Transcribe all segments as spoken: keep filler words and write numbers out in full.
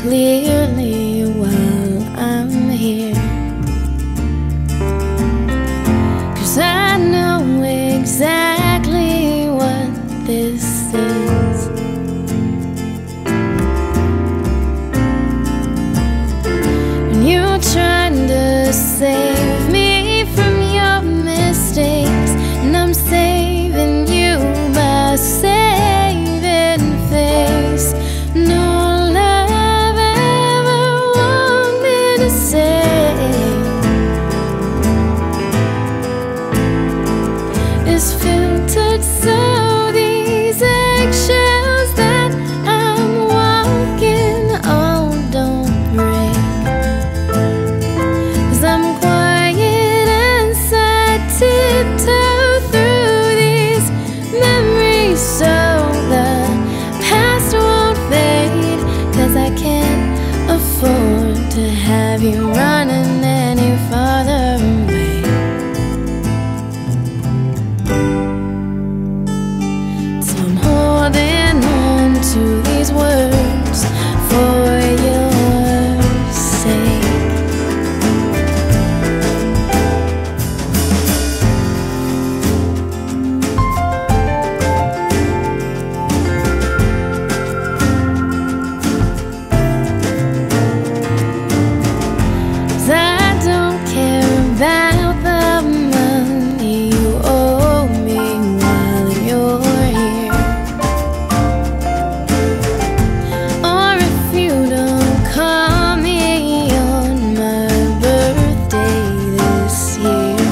clearly while I'm here, 'cause I know exactly what this is. When you're trying to save me from your mistakes, and I'm saving you by saving face. No love ever want me to say is filtered, so these eggshells that I'm walking on don't break, 'cause I'm quiet inside, tiptoe through these memories so the past won't fade, 'cause I can't afford to have you running any farther away. So I'm holding on to these words for your sake. I don't care about the money you owe me while you're here, or if you don't call me on my birthday this year.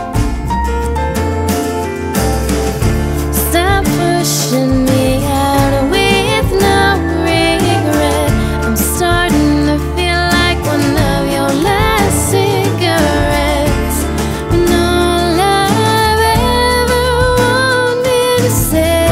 Stop pushing me out with no regret. I'm starting to feel like one of your last cigarettes. No love ever want me to say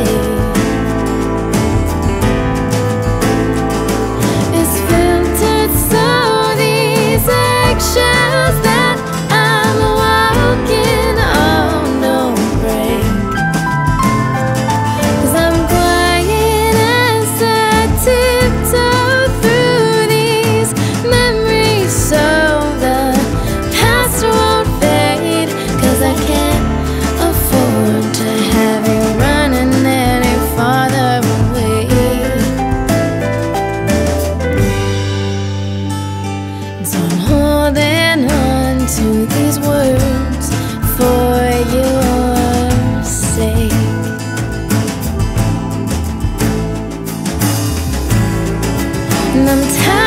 is filtered, so these eggshells that I'm walking on don't break, 'cause I'm quiet as I tiptoe through these memories so the past won't fade, 'cause I can't afford to have you running any farther away. So I'm holding on to these words for your sake. And I'm tired